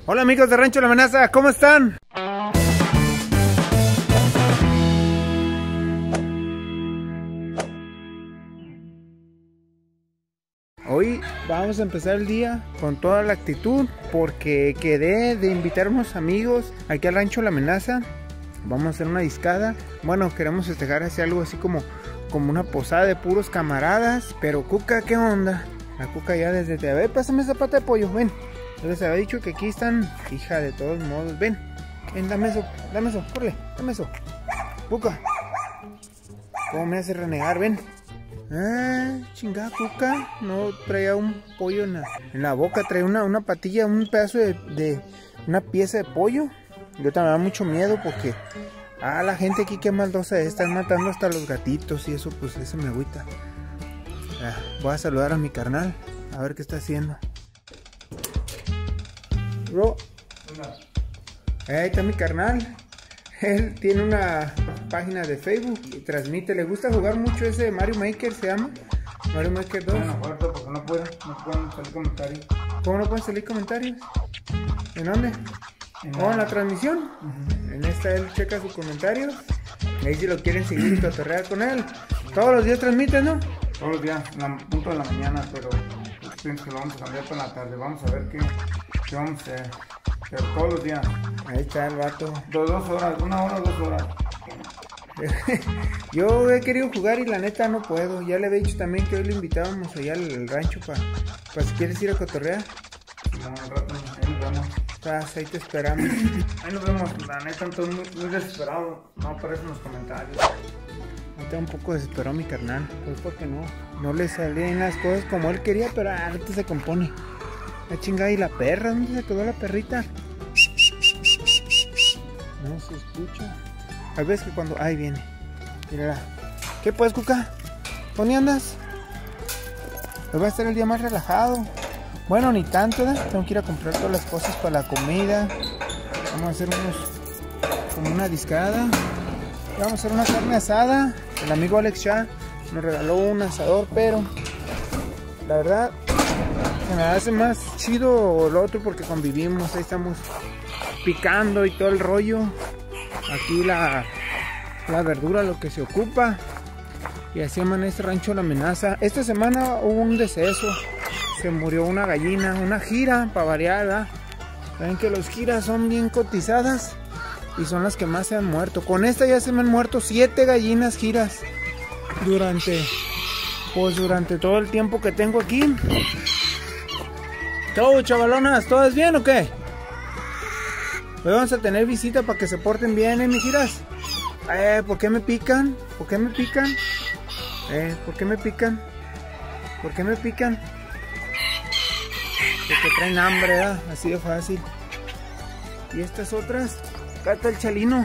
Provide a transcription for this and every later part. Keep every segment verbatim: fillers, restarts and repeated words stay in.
Hola amigos de Rancho La Amenaza, ¿cómo están? Hoy vamos a empezar el día con toda la actitud porque quedé de invitar a unos amigos aquí al Rancho La Amenaza. Vamos a hacer una discada. Bueno, queremos festejar así algo así como, como una posada de puros camaradas. Pero Cuca, ¿qué onda? La Cuca ya desde... A ver, pásame esa pata de pollo, ven. Yo les había dicho que aquí están, hija, de todos modos, ven. Ven, dame eso, dame eso, corre, dame eso. Cuca. ¿Cómo me hace renegar? Ven. Ah, chingada Cuca. No traía un pollo en la, en la boca, traía una, una patilla, un pedazo de, de... una pieza de pollo. Yo también me da mucho miedo porque... Ah, la gente aquí qué maldosa es, están matando hasta los gatitos y eso, pues ese me agüita. Ah, voy a saludar a mi carnal, a ver qué está haciendo. Bro, ahí está mi carnal. Él tiene una página de Facebook y transmite, le gusta jugar mucho ese de Mario Maker, se llama Mario Maker dos. Bueno, ahorita porque no pueden, no pueden salir comentarios. ¿Cómo no pueden salir comentarios? ¿En dónde? En ¿O la... en la transmisión? Uh-huh. En esta él checa sus comentarios. Ahí si lo quieren seguir y cotorrear con él. Todos los días transmite, ¿no? Todos los días, a punto de la mañana, pero pienso que lo vamos a cambiar para la tarde. Vamos a ver qué, qué vamos a hacer. Pero todos los días. Ahí está el vato. Dos, dos horas, una hora, dos horas. Yo he querido jugar y la neta no puedo. Ya le había dicho también que hoy lo invitábamos allá al, al rancho para pa si quieres ir a cotorrear. No, al rato, ahí nos vemos. Estás, ahí te esperamos. Ahí nos vemos, la neta, estoy muy, muy desesperado. No aparecen los comentarios. Ahorita un poco desesperado mi carnal. Pues porque no, no le salían las cosas como él quería, pero ahorita se compone. La chingada y la perra, ¿dónde se quedó la perrita? No se escucha. A veces que cuando... Ahí viene. Mírala. ¿Qué pues, Cuca? ¿Dónde andas? Hoy va a estar el día más relajado. Bueno, ni tanto, ¿eh? Tengo que ir a comprar todas las cosas para la comida. Vamos a hacer unos... como una discada. Vamos a hacer una carne asada. El amigo Alex Shah nos regaló un asador, pero... la verdad... se me hace más chido lo otro porque convivimos, ahí estamos picando y todo el rollo. Aquí la, la verdura, lo que se ocupa. Y así amanece Rancho La Amenaza. Esta semana hubo un deceso. Se murió una gallina, una jira para variar, ¿verdad? Saben que los jiras son bien cotizadas y son las que más se han muerto. Con esta ya se me han muerto siete gallinas jiras durante, pues durante todo el tiempo que tengo aquí. ¿Todo, chavalonas? ¿Todas bien o qué? Hoy vamos a tener visita para que se porten bien, ¿eh, mijiras? Eh, ¿por qué me pican? ¿Por qué me pican? Eh, ¿por qué me pican? ¿Por qué me pican? Porque traen hambre, ¿verdad? Así de fácil. ¿Y estas otras? Acá está el chalino.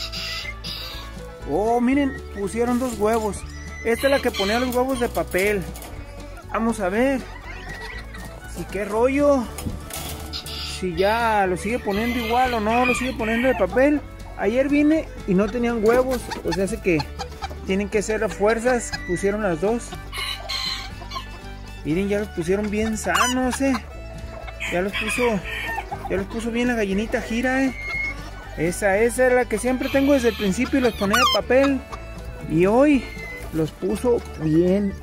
Oh, miren, pusieron dos huevos. Esta es la que ponía los huevos de papel. Vamos a ver. ¿Y qué rollo? Si ya lo sigue poniendo igual o no lo sigue poniendo de papel. Ayer vine y no tenían huevos. O sea, hace que tienen que ser a fuerzas. Pusieron las dos. Miren, ya los pusieron bien sanos, eh. Ya los puso. Ya los puso bien la gallinita gira, eh. Esa, esa es la que siempre tengo desde el principio y los ponía de papel. Y hoy los puso bien.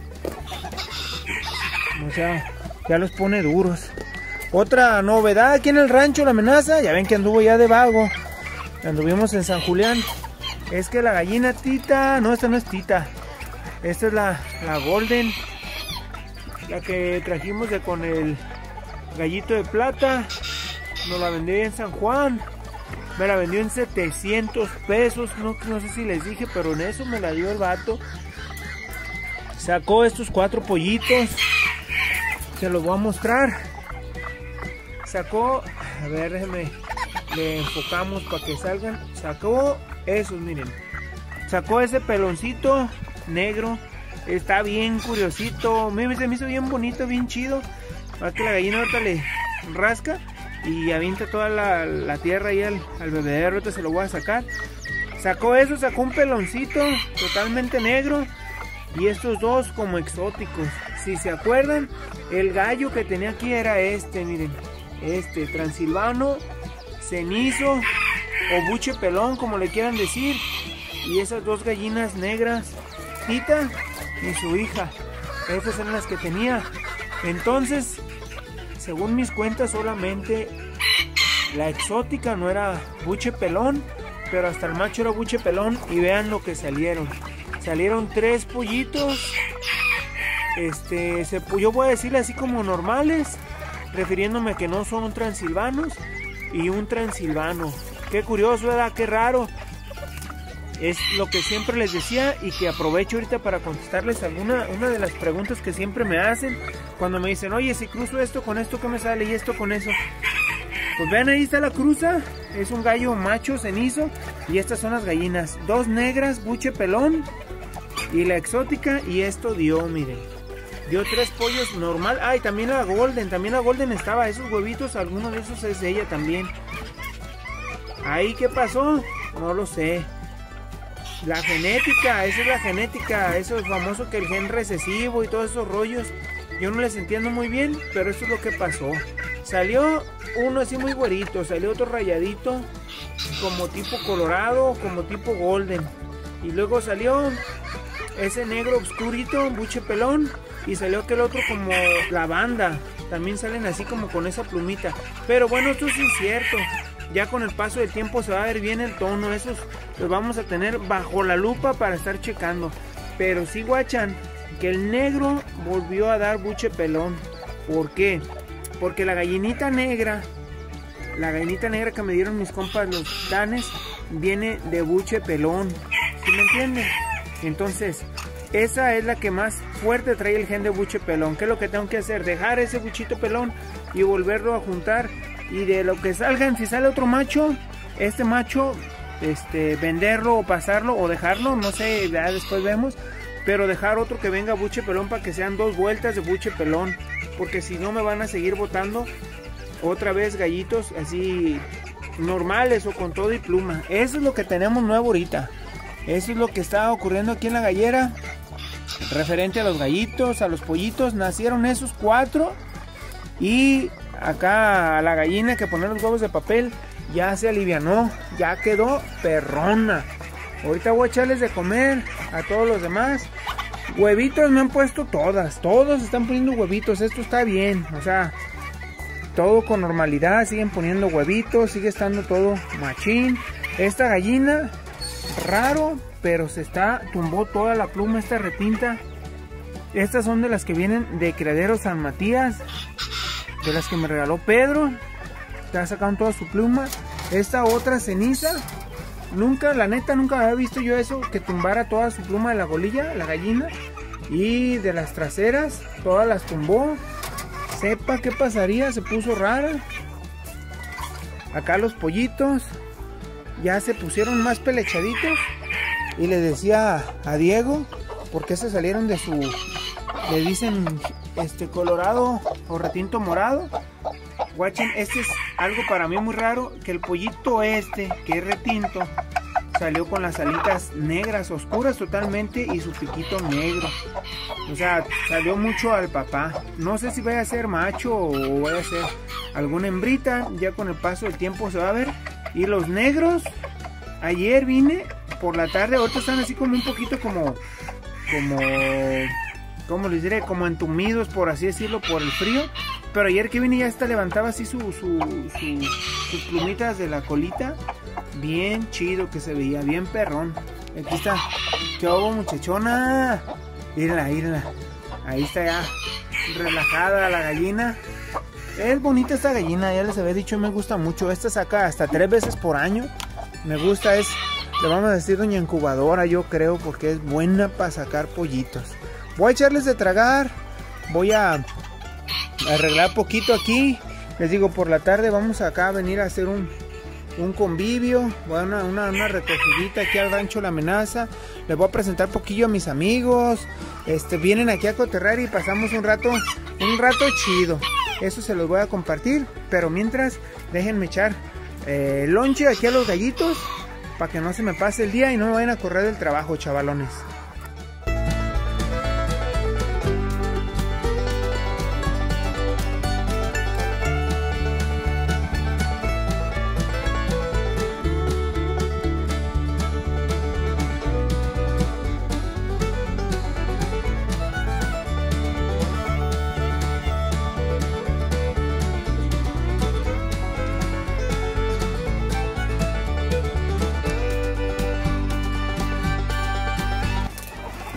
O sea, ya los pone duros. Otra novedad aquí en el Rancho La Amenaza. Ya ven que anduvo ya de vago. Anduvimos en San Julián. Es que la gallina Tita. No, esta no es Tita. Esta es la, la Golden. La que trajimos de con el gallito de plata. Nos la vendió en San Juan. Me la vendió en setecientos pesos. No, no sé si les dije, pero en eso me la dio el vato. Sacó estos cuatro pollitos. Se los voy a mostrar. Sacó, a ver, déjenme, le enfocamos para que salgan. Sacó esos, miren. Sacó ese peloncito negro. Está bien curiosito. Miren, se me hizo bien bonito, bien chido. Para que la gallina ahorita le rasca y avienta toda la, la tierra ahí al, al bebedero. Ahorita se lo voy a sacar. Sacó eso, sacó un peloncito totalmente negro. Y estos dos como exóticos. Si se acuerdan, el gallo que tenía aquí era este, miren. este transilvano, cenizo o buche pelón, como le quieran decir, y esas dos gallinas negras, Tita y su hija. Esas eran las que tenía. Entonces, según mis cuentas, solamente la exótica no era buche pelón, pero hasta el macho era buche pelón. Y vean lo que salieron. Salieron tres pollitos. Este, se, yo voy a decirle así como normales, refiriéndome a que no son transilvanos y un transilvano. Qué curioso, ¿verdad? Qué raro. Es lo que siempre les decía y que aprovecho ahorita para contestarles alguna una de las preguntas que siempre me hacen cuando me dicen, oye, si cruzo esto con esto, ¿qué me sale? Y esto con eso. Pues vean, ahí está la cruza. Es un gallo macho cenizo y estas son las gallinas. Dos negras, buche pelón y la exótica, y esto dio, miren. Dio tres pollos normal. Ah, y también la golden, también la golden estaba. Esos huevitos, alguno de esos es de ella también. Ahí, ¿qué pasó? No lo sé. La genética, esa es la genética. Eso es famoso, que el gen recesivo y todos esos rollos. Yo no les entiendo muy bien, pero eso es lo que pasó. Salió uno así muy güerito, salió otro rayadito, como tipo colorado, como tipo golden. Y luego salió ese negro oscurito, buche pelón. Y salió aquel otro como lavanda. También salen así como con esa plumita. Pero bueno, esto es incierto. Ya con el paso del tiempo se va a ver bien el tono. Esos los vamos a tener bajo la lupa para estar checando. Pero sí, guachan, que el negro volvió a dar buche pelón. ¿Por qué? Porque la gallinita negra, la gallinita negra que me dieron mis compas los danes, viene de buche pelón. ¿Sí me entienden? Entonces, esa es la que más fuerte trae el gen de buche pelón. ¿Qué es lo que tengo que hacer? Dejar ese buchito pelón y volverlo a juntar. Y de lo que salgan, si sale otro macho, este macho, este, venderlo o pasarlo o dejarlo, no sé, ya después vemos. Pero dejar otro que venga buche pelón para que sean dos vueltas de buche pelón. Porque si no me van a seguir botando otra vez gallitos así normales o con todo y pluma. Eso es lo que tenemos nuevo ahorita. Eso es lo que está ocurriendo aquí en la gallera. Referente a los gallitos, a los pollitos, nacieron esos cuatro. Y acá a la gallina que pone los huevos de papel ya se alivianó, ya quedó perrona. Ahorita voy a echarles de comer a todos los demás. Huevitos me han puesto todas, todos están poniendo huevitos, esto está bien, o sea, todo con normalidad, siguen poniendo huevitos, sigue estando todo machín. Esta gallina, raro, pero se está, tumbó toda la pluma esta retinta. Estas son de las que vienen de Criadero San Matías, de las que me regaló Pedro. Ya sacaron toda su pluma. Esta otra ceniza, nunca, la neta, nunca había visto yo eso, que tumbara toda su pluma de la golilla, la gallina. Y de las traseras, todas las tumbó. Sepa qué pasaría, se puso rara. Acá los pollitos ya se pusieron más pelechaditos. Y le decía a Diego, porque se salieron de su, le dicen, este colorado o retinto morado. Guachen, este es algo para mí muy raro, que el pollito este, que es retinto, salió con las alitas negras, oscuras totalmente, y su piquito negro. O sea, salió mucho al papá. No sé si vaya a ser macho o vaya a ser alguna hembrita, ya con el paso del tiempo se va a ver. Y los negros, ayer vine por la tarde, ahorita están así como un poquito como, como, ¿cómo les diré? Como entumidos, por así decirlo, por el frío. Pero ayer que vine ya hasta levantaba así su, su, su, sus plumitas de la colita. Bien chido que se veía, bien perrón. Aquí está. ¿Qué hago, muchachona? Mírala, mírala. Ahí está ya, relajada la gallina. Es bonita esta gallina, ya les había dicho, me gusta mucho. Esta saca hasta tres veces por año. Me gusta, es, le vamos a decir doña incubadora, yo creo, porque es buena para sacar pollitos. Voy a echarles de tragar. Voy a arreglar poquito aquí. Les digo, por la tarde vamos acá a venir a hacer un, un convivio. Voy a una, una, una recogidita aquí al rancho La Amenaza. Les voy a presentar poquillo a mis amigos. Este, vienen aquí a cotorrear y pasamos un rato, un rato chido. Eso se los voy a compartir. Pero mientras, déjenme echar eh, lonche aquí a los gallitos, para que no se me pase el día y no me vayan a correr del trabajo, chavalones.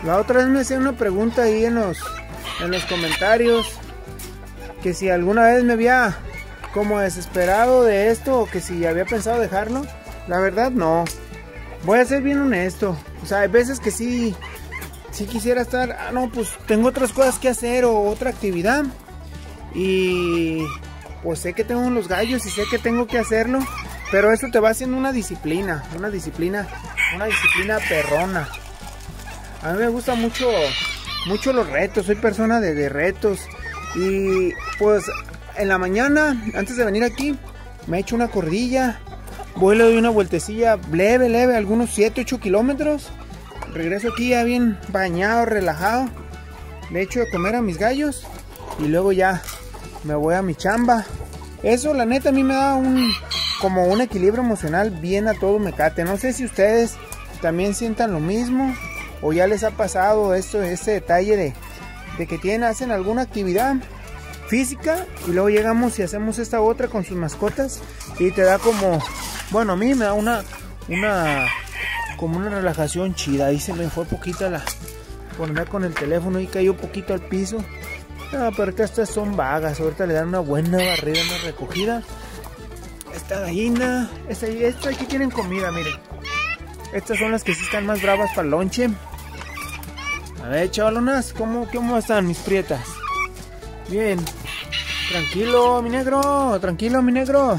La otra vez me hacían una pregunta ahí en los, en los comentarios, que si alguna vez me había como desesperado de esto, o que si había pensado dejarlo. La verdad no, voy a ser bien honesto. O sea, hay veces que sí, sí quisiera estar, ah no, pues tengo otras cosas que hacer o otra actividad, y pues sé que tengo los gallos y sé que tengo que hacerlo, pero eso te va haciendo una disciplina, una disciplina, una disciplina perrona. A mí me gusta mucho, mucho los retos, soy persona de, de retos. Y pues en la mañana, antes de venir aquí, me echo una corridilla, voy, le doy una vueltecilla leve, leve, algunos siete, ocho kilómetros. Regreso aquí ya bien bañado, relajado, le echo de comer a mis gallos y luego ya me voy a mi chamba. Eso la neta a mí me da un, como un equilibrio emocional bien a todo mecate. No sé si ustedes también sientan lo mismo, o ya les ha pasado esto, este detalle de, de que tienen, hacen alguna actividad física y luego llegamos y hacemos esta otra con sus mascotas y te da como, bueno, a mí me da una, una, como una relajación chida. Ahí se me fue poquito la, por andar con el teléfono y cayó poquito al piso. No, pero ahorita estas son vagas, ahorita le dan una buena barrida, una recogida. Esta gallina, esta, esta aquí tienen comida, miren. Estas son las que sí están más bravas para el lonche. A ver, chavalonas, ¿cómo, ¿cómo están mis prietas? Bien. Tranquilo, mi negro, tranquilo, mi negro.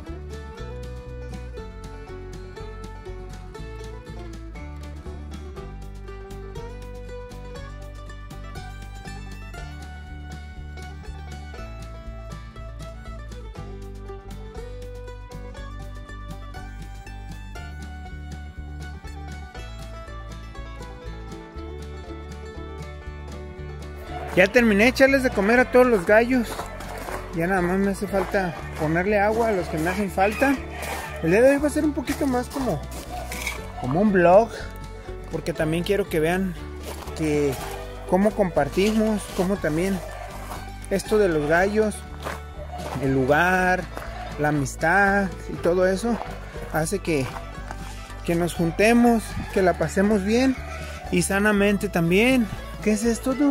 Ya terminé de echarles de comer a todos los gallos. Ya nada más me hace falta ponerle agua a los que me hacen falta. El día de hoy va a ser un poquito más como, como un vlog, porque también quiero que vean que cómo compartimos, cómo también esto de los gallos, el lugar, la amistad y todo eso hace que, que nos juntemos, que la pasemos bien y sanamente también. ¿Qué es esto tú?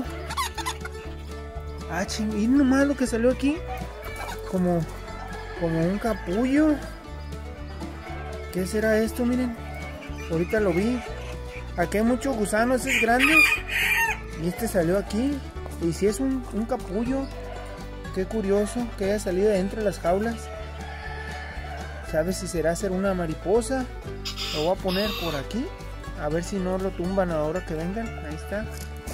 Ah, ching, y nomás lo que salió aquí, como, como un capullo. ¿Qué será esto? Miren, ahorita lo vi. Aquí hay muchos gusanos, ese es grande. Y este salió aquí. Y si es un, un capullo, qué curioso que haya salido de entre las jaulas. ¿Sabes si será ser una mariposa? Lo voy a poner por aquí, a ver si no lo tumban ahora que vengan. Ahí está.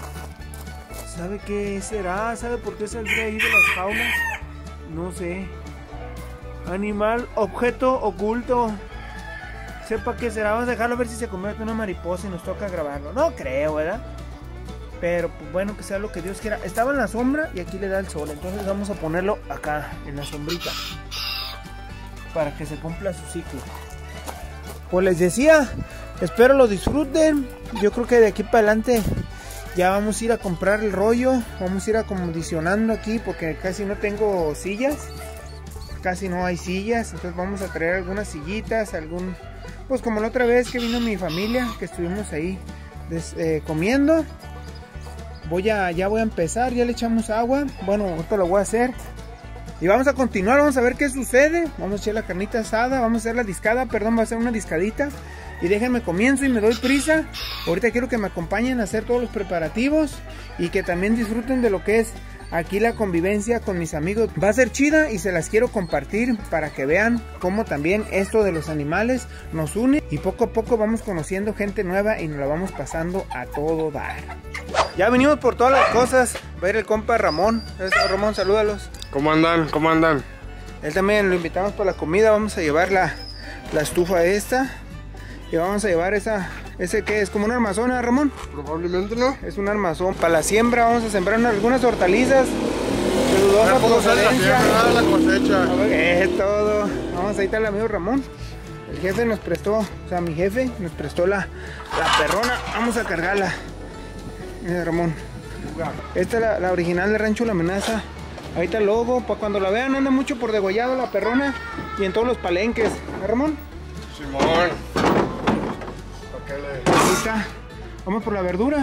¿Sabe qué será? ¿Sabe por qué saldría ahí de las jaulas? No sé. Animal, objeto oculto. Sepa qué será. Vamos a dejarlo a ver si se convierte en una mariposa y nos toca grabarlo. No creo, ¿verdad? Pero pues bueno, que sea lo que Dios quiera. Estaba en la sombra y aquí le da el sol. Entonces vamos a ponerlo acá, en la sombrita, para que se cumpla su ciclo. Pues les decía, espero lo disfruten. Yo creo que de aquí para adelante ya vamos a ir a comprar el rollo. Vamos a ir acondicionando aquí porque casi no tengo sillas. Casi no hay sillas. Entonces vamos a traer algunas sillitas. Algún, pues como la otra vez que vino mi familia, que estuvimos ahí des, eh, comiendo. Voy a, ya voy a empezar. Ya le echamos agua. Bueno, esto lo voy a hacer. Y vamos a continuar. Vamos a ver qué sucede. Vamos a echar la carnita asada. Vamos a hacer la discada. Perdón, va a ser una discadita. Y déjenme comienzo y me doy prisa. Ahorita quiero que me acompañen a hacer todos los preparativos y que también disfruten de lo que es aquí la convivencia con mis amigos. Va a ser chida y se las quiero compartir para que vean cómo también esto de los animales nos une. Y poco a poco vamos conociendo gente nueva y nos la vamos pasando a todo dar. Ya venimos por todas las cosas. Va a ir el compa Ramón. Ramón, salúdalos. ¿Cómo andan? ¿Cómo andan? Él también lo invitamos para la comida. Vamos a llevar la, la estufa esta. Y vamos a llevar esa, ese que es como un armazón, ¿eh, Ramón? Probablemente no. Es un armazón para la siembra. Vamos a sembrar unas, algunas hortalizas de dudosa procedencia. La cosecha. Es todo. Vamos, ahí está el amigo Ramón. El jefe nos prestó, o sea, mi jefe nos prestó la, la perrona. Vamos a cargarla. Mira, Ramón. Esta es la, la original de Rancho La Amenaza. Ahí está el logo. Para cuando la vean, anda mucho por degollado la perrona. Y en todos los palenques. ¿Eh, Ramón? Simón. Ahí está. Vamos por la verdura.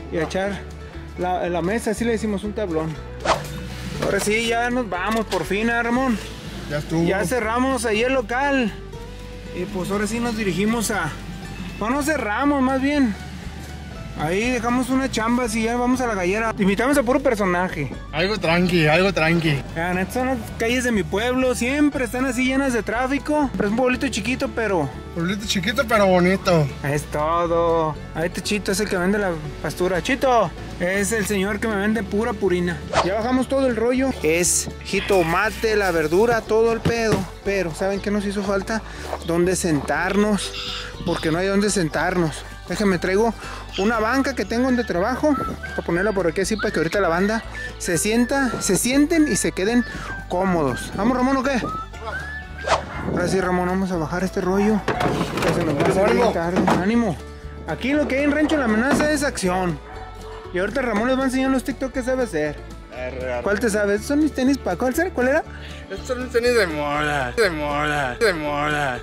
y a echar la, la mesa, así le decimos, un tablón. Ahora sí, ya nos vamos por fin, ¿eh, Ramón? Ya estuvo. Ya cerramos ahí el local. Y pues ahora sí nos dirigimos a... No, no cerramos, más bien. Ahí dejamos unas chambas y ya vamos a la gallera. Te invitamos a puro personaje. Algo tranqui, algo tranqui. Vean, estas son las calles de mi pueblo. Siempre están así llenas de tráfico. Es un pueblito chiquito, pero... Pueblito chiquito pero bonito. Es todo. Ahí este Chito es el que vende la pastura. Chito es el señor que me vende pura purina. Ya bajamos todo el rollo. Es jitomate, la verdura, todo el pedo. Pero, ¿saben qué nos hizo falta? Dónde sentarnos. Porque no hay dónde sentarnos. Déjenme traigo una banca que tengo donde trabajo. Para ponerla por aquí así para que ahorita la banda se sienta, se sienten y se queden cómodos. ¿Vamos, Ramón, o qué? Ahora sí, Ramón, vamos a bajar este rollo. Que se nos va a hacer bien tarde. Ánimo. Aquí lo que hay en Rancho La Amenaza es acción. Y ahorita Ramón les va a enseñar los TikTok que sabe hacer. ¿Cuál te sabes? ¿Son mis tenis para cuál será? ¿Cuál era? Estos son mis tenis de moda, de moda, de moda.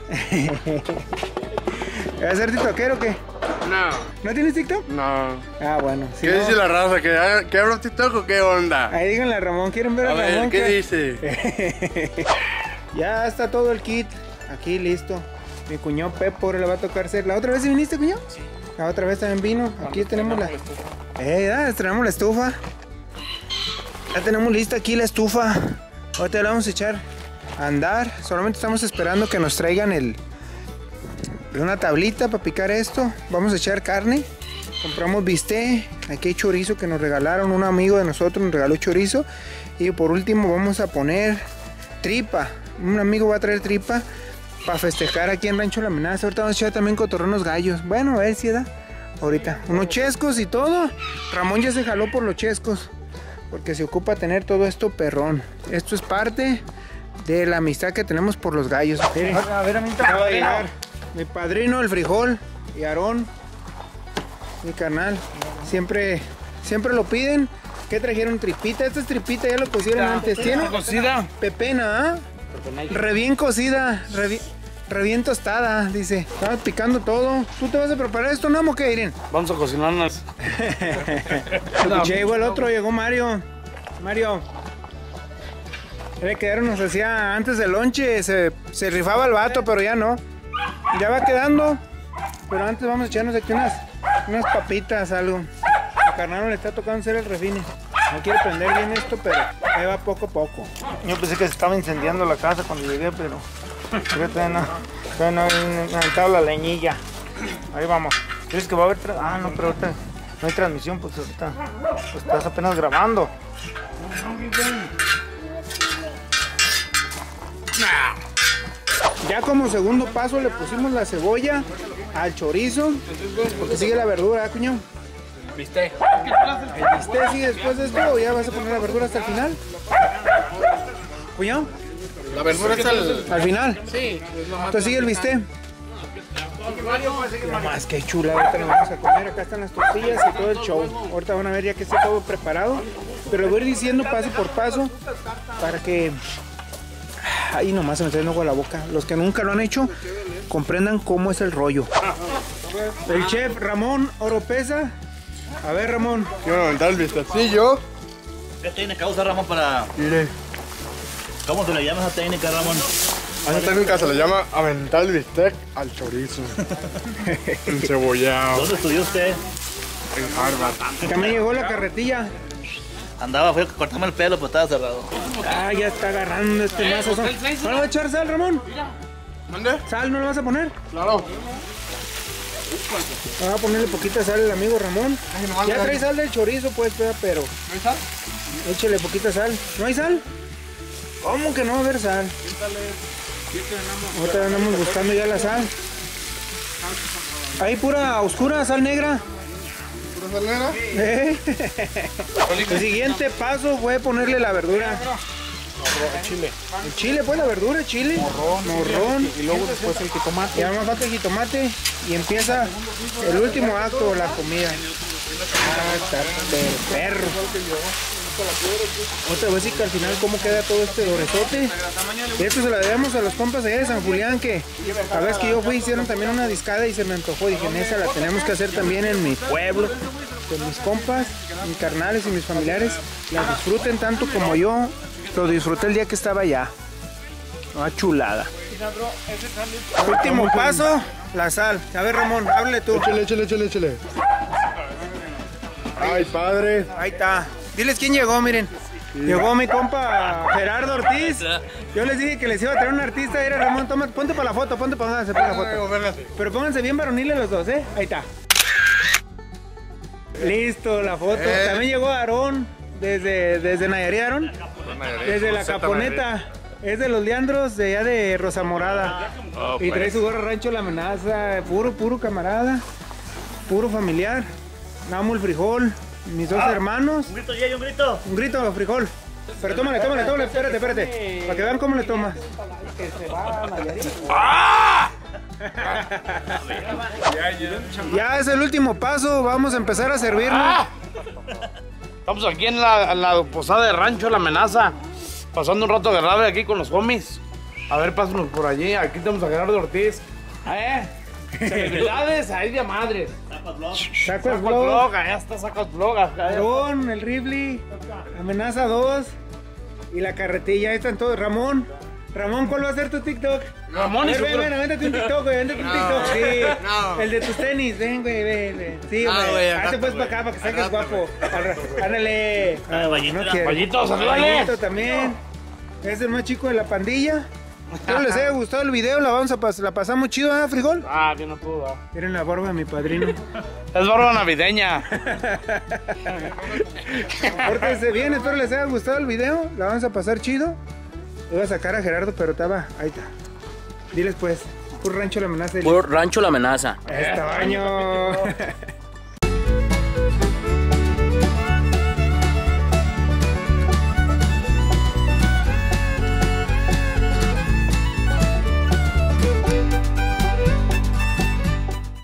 ¿Vas a ser tiktokero o qué? No. ¿No tienes TikTok? No. Ah, bueno. Si ¿Qué no, dice la raza? ¿Que, que abro TikTok o qué onda? ahí díganle a Ramón, ¿quieren ver a, A ver, Ramón? ¿qué que- dice? Ya está todo el kit. Aquí listo. Mi cuñado Pepo le va a tocar ser. ¿La otra vez sí viniste, cuñado? Sí. La otra vez también vino. Aquí tenemos la... Eh, ya estrenamos la estufa. Ya tenemos lista aquí la estufa. Ahorita la vamos a echar a andar. Solamente estamos esperando que nos traigan el... una tablita para picar esto. Vamos a echar carne. Compramos bistec. Aquí hay chorizo que nos regalaron. Un amigo de nosotros nos regaló chorizo. Y por último vamos a poner tripa. Un amigo va a traer tripa para festejar aquí en Rancho La Amenaza. Ahorita vamos a echar también cotorronos gallos. Bueno, a ver si da. Ahorita. Unos chescos y todo. Ramón ya se jaló por los chescos. Porque se ocupa tener todo esto perrón. Esto es parte de la amistad que tenemos por los gallos. Miren, A ver, a mí acaba de llegar mi padrino, el frijol, y Aarón, mi carnal. Siempre, siempre lo piden. ¿Qué trajeron? Tripita. Esta es tripita, ya lo cocieron antes. ¿Tiene? cocida. Pepena, ¿ah? Re bien cocida, re bien, re bien tostada, dice. Estamos picando todo. ¿Tú te vas a preparar esto, no, o qué, Irene? Vamos a cocinarnos. Escuché, llegó el otro, llegó Mario. Mario. Le quedaron, nos hacía antes del lonche, se, se rifaba el vato, pero ya no. Ya va quedando. Pero antes vamos a echarnos aquí unas, unas papitas, algo. A carnal le está tocando hacer el refine. No quiere prender bien esto, pero ahí va poco a poco. Yo pensé que se estaba incendiando la casa cuando llegué, pero todavía no, todavía no he aventado la leñilla. Ahí vamos. ¿Crees que va a haber? Tra ah, no, pero ahorita no hay transmisión, pues ahorita pues estás apenas grabando. Ya como segundo paso le pusimos la cebolla al chorizo, porque sigue la verdura, ¿eh, cuñado? ¿Viste? ¿El bistec sigue después de esto o ya vas a poner la verdura hasta el final? ¿Cuñado? La verdura está al... ¿Al final? Sí. Entonces sigue el bistec. Más que chula, ahorita nos vamos a comer. Acá están las tortillas y todo el show. Ahorita van a ver ya que está todo preparado. Pero lo voy a ir diciendo paso por paso para que... Ahí nomás se me está yendo agua a la boca. Los que nunca lo han hecho, comprendan cómo es el rollo. El chef Ramón Oropesa. A ver, Ramón. Quiero aventar el vistacillo. ¿Qué técnica usa Ramón para...? Mire, ¿Cómo se le llama esa técnica, Ramón? a esa técnica se le llama aventar el bistec al chorizo. Encebollado. ¿Dónde estudió usted? En Harvard. También llegó la carretilla. Andaba, fui a cortarme el pelo, pero estaba cerrado. Ah, ya está agarrando este mazo. ¿No le vas a echar sal, Ramón? ¿Dónde? ¿Sal no le vas a poner? Claro. Vamos a ponerle poquita sal al amigo Ramón. Ya trae sal del chorizo, pues, pero ¿No hay sal? échale poquita sal. ¿No hay sal? ¿Cómo que no va a haber sal? Ahorita andamos buscando ya la sal. Ahí pura oscura, sal negra. ¿Pura sal negra? ¿Eh? El siguiente paso fue ponerle la verdura. Chile. El chile, pues la verdura, chile. Morrón. Morrón. Y luego después el jitomate. Ya más falta el jitomate y empieza el último acto, la comida. Ah, está de perro. Otra vez sí que al final cómo queda todo este dorezote. Y esto se lo debemos a los compas allá de San Julián, que la vez que yo fui hicieron también una discada y se me antojó. Dije, en esa la tenemos que hacer también en mi pueblo. que mis compas, mis carnales y mis familiares las disfruten tanto como yo lo disfruté el día que estaba allá. Una chulada. Último paso, la sal. A ver, Ramón, háblale tú. Échale, échale, échale, échale. Ay, padre. Ahí está. Diles quién llegó, miren. Llegó mi compa Gerardo Ortiz. Yo les dije que les iba a traer un artista. Era Ramón, toma, ponte para la foto, ponte para la foto. Pero pónganse bien varoniles los dos, ¿eh? Ahí está. Listo, la foto. Eh. También llegó Aarón, desde, desde Nayarit, Aarón. Desde la Caponeta. Es de los Leandros, de allá de Rosa Morada. Oh, Y trae pues. su gorra Rancho La Amenaza. Puro, puro camarada. Puro familiar. Namo el frijol. Mis dos hermanos. Un grito, Jay, un grito. Un grito, frijol. Pero tómale, tómale, tómale, espérate, espérate. Para que vean cómo le tomas. Ya es el último paso, vamos a empezar a servirnos. Estamos aquí en la, en la posada de Rancho La Amenaza, pasando un rato agradable aquí con los homies. A ver, pásanos por allí. Aquí tenemos a Gerardo Ortiz. ¿Eh? Celebridades, ahí de madres. Sacos Sacos Blog, Blog, allá está Sacos Blog. acá. Aarón, el Ripley, Amenaza dos y la carretilla. Ahí están todos. Ramón, Ramón, ¿cuál va a ser tu TikTok? Ramón y Ven, su ven, ven, avéntate un TikTok, güey, avéntate un TikTok. Sí, el de tus tenis, ven, güey, ven, ven. Sí, güey, hazte pues para acá para que salgas guapo. Arra- Ándale. Ah, Vallito. No quiere. Vallito, salúdale. Vallito también. Es el más chico de la pandilla. Espero les haya gustado el video, la vamos a pas la pasamos chido, ¿eh, frijol? Ah, que no pudo. ah. Miren la barba de mi padrino. Es barba navideña. Pórtense bien, espero les haya gustado el video, la vamos a pasar chido. Iba a sacar a Gerardo, pero estaba, ahí está. Diles pues, Puro Rancho La Amenaza. Puro Rancho La Amenaza. Este baño.